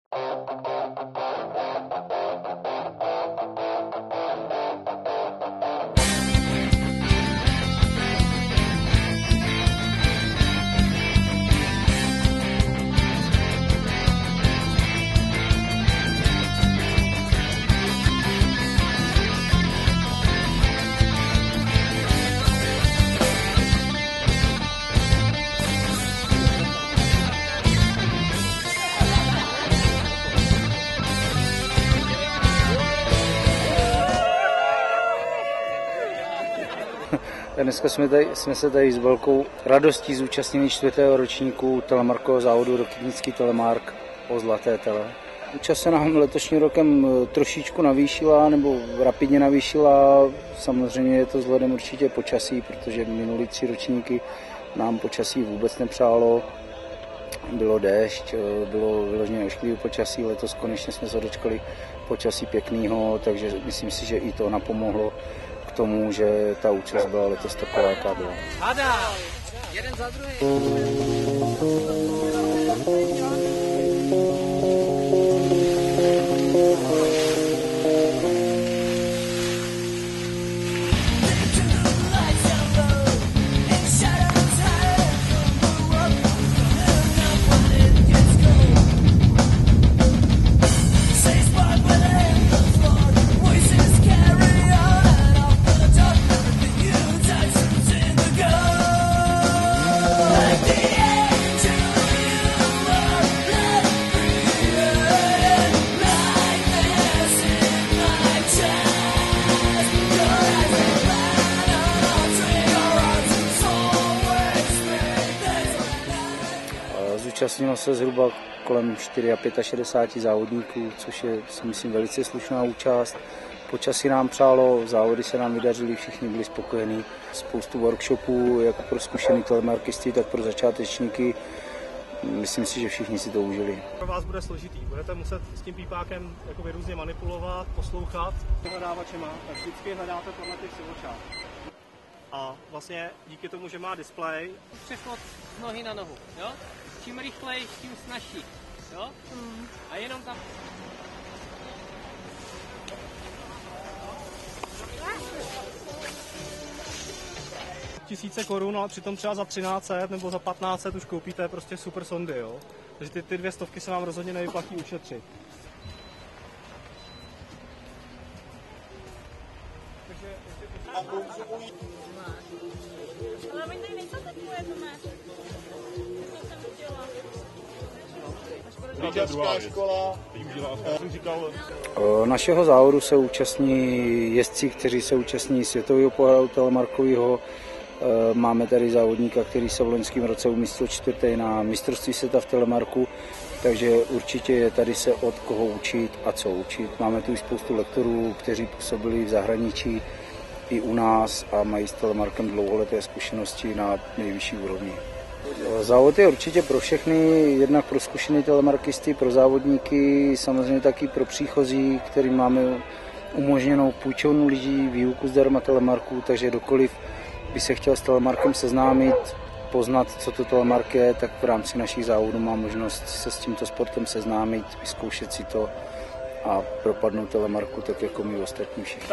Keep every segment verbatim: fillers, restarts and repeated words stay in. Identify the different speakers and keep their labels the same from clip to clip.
Speaker 1: Dneska jsme, tady, jsme se tady s velkou radostí zúčastnili čtvrtého ročníku telemarkového závodu Rokytnický telemark o zlaté tele. Účast se nám letošním rokem trošičku navýšila, nebo rapidně navýšila. Samozřejmě je to vzhledem určitě počasí, protože minulý tři ročníky nám počasí vůbec nepřálo. Bylo déšť, bylo vyloženě ošklivé počasí, letos konečně jsme se dočkali počasí pěkného, takže myslím si, že i to napomohlo k tomu, že ta účast byla letos taková, jaká byla.
Speaker 2: Hada! Jeden za druhý!
Speaker 1: Zúčastnilo se zhruba kolem šedesáti čtyři závodníků, což je, si myslím, velice slušná účast. Počasí nám přálo, závody se nám vydařily, všichni byli spokojení. Spoustu workshopů, jak pro zkušený telemarkisty, tak pro začátečníky. Myslím si, že všichni si to užili.
Speaker 3: Pro vás bude složitý, budete muset s tím pípákem jakoby různě manipulovat, poslouchat. Hledávačema, tak vždycky hledáte podle těch siločák. A vlastně díky tomu, že má displej.
Speaker 2: Přechod z nohy na nohu, jo? Čím rychleji, tím snazší, jo? Mm. A jenom tam...
Speaker 3: Tisíce korun, ale přitom třeba za třináct set nebo za patnáct set už koupíte prostě super sondy, jo? Takže ty, ty dvě stovky se vám rozhodně nevyplatí ušetřit. Takže ještě...
Speaker 4: Ale my tady nejsou takové, to ne.
Speaker 5: Lyžařská škola.
Speaker 1: Našeho závodu se účastní jezdci, kteří se účastní světového poháru telemarkového. Máme tady závodníka, který se v loňském roce umístil čtvrtý na mistrovství světa v telemarku, takže určitě je tady se od koho učit a co učit. Máme tu i spoustu lektorů, kteří působili v zahraničí i u nás a mají s telemarkem dlouholeté zkušenosti na nejvyšší úrovni. Závod je určitě pro všechny, jednak pro zkušené telemarkisty, pro závodníky, samozřejmě taky pro příchozí, kterým máme umožněnou půjčovnu lidí, výuku zdarma telemarku, takže kdokoliv by se chtěl s telemarkem seznámit, poznat, co to telemark je, tak v rámci našich závodů má možnost se s tímto sportem seznámit, vyzkoušet si to a propadnout telemarku tak jako my ostatní všichni.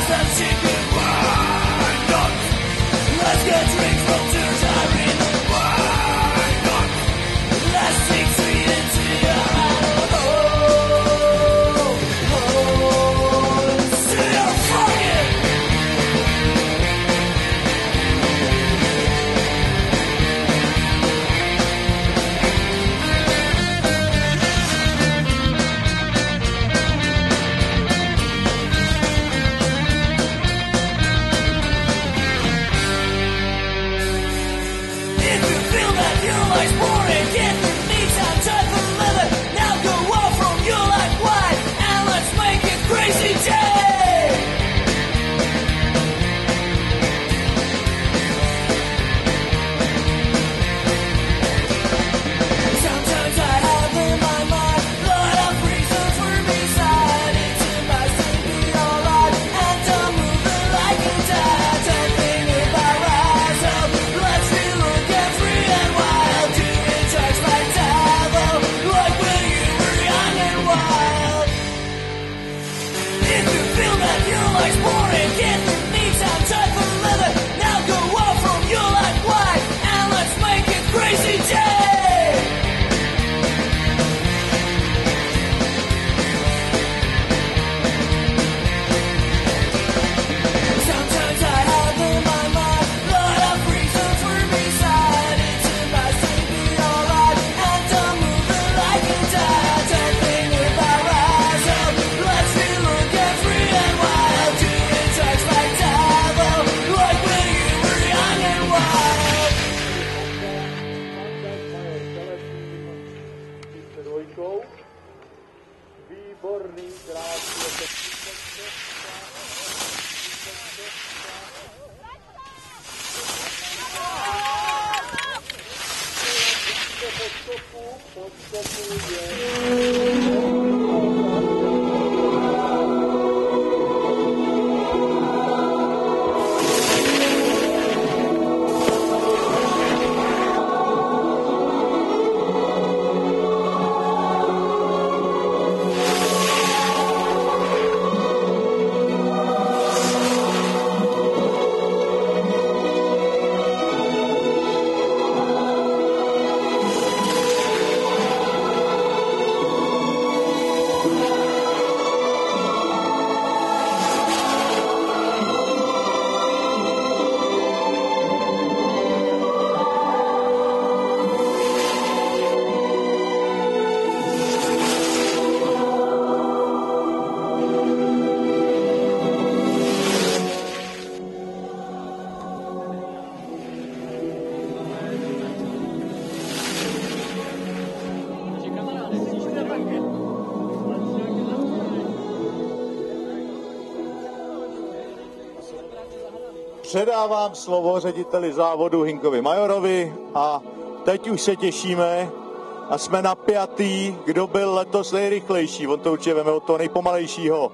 Speaker 5: Předávám slovo řediteli závodu Hinkovi Majorovi a teď už se těšíme a jsme napjatý, kdo byl letos nejrychlejší. On to určitě veme od toho nejpomalejšího.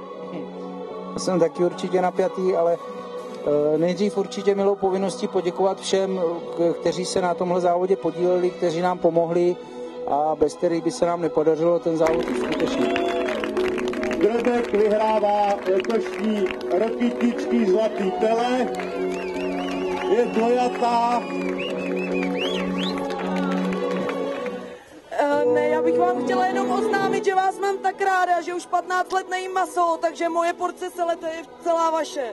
Speaker 1: Jsem taky určitě napjatý, ale nejdřív určitě milou povinností poděkovat všem, kteří se na tomhle závodě podíleli, kteří nám pomohli a bez kterých by se nám nepodařilo ten závod uskutečnit.
Speaker 5: Grebek vyhrává letošní Rokytický zlatý tele, je dvojatá.
Speaker 6: Uh, ne, já bych vám chtěla jenom oznámit, že vás mám tak ráda, že už patnáct let nejím maso, takže moje porce selete je celá vaše.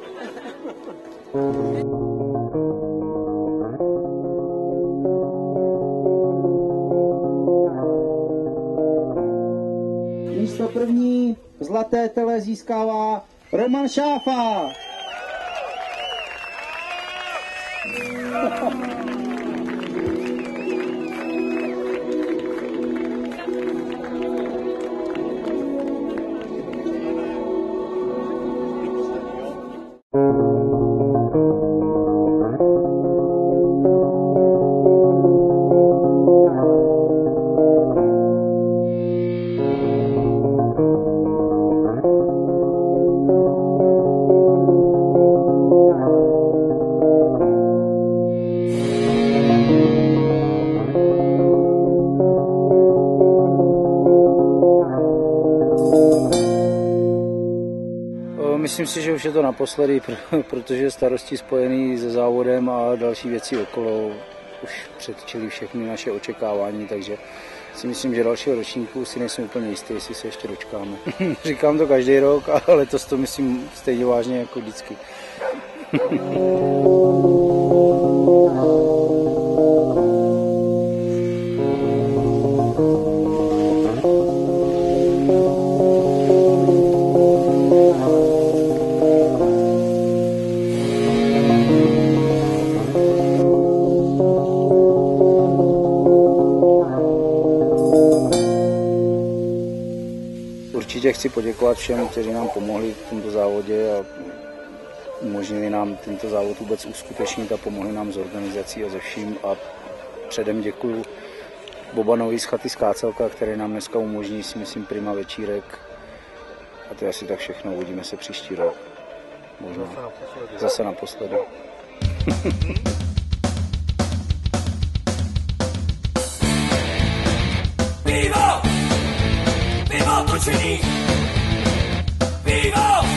Speaker 1: Místo první zlaté tele získává Roman Šáfa. Myslím si, že už je to naposledy, protože starosti spojený se závodem a další věci okolo už předčili všechny naše očekávání, takže si myslím, že dalšího ročníku si nejsem úplně jistý, jestli se ještě dočkáme. Říkám to každý rok, ale letos to myslím stejně vážně jako vždycky. Určitě chci poděkovat všem, kteří nám pomohli v tomto závodě a umožnili nám tento závod vůbec uskutečnit a pomohli nám s organizací a se vším. A předem děkuju Bobanovi z chaty Skácelka, který nám dneska umožní, si myslím, prima večírek. A to je asi tak všechno, uvidíme se příští rok. Možná zase naposledy.
Speaker 7: Vivo! Vivo točení! Vivo!